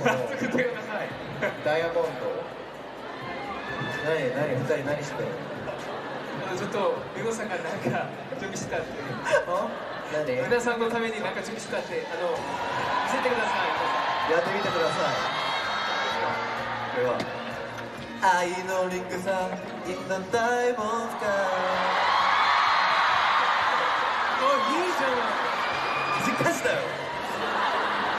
作ってください。 ダイヤモンド。何2人何してるの？ ちょっとメゴさんがなんか準備してたって。 何？ 皆さんのためになんか準備してたって見せてください。 やってみてください。では愛のリングさん in the diamond sky。 いいじゃん。 難しいだよ。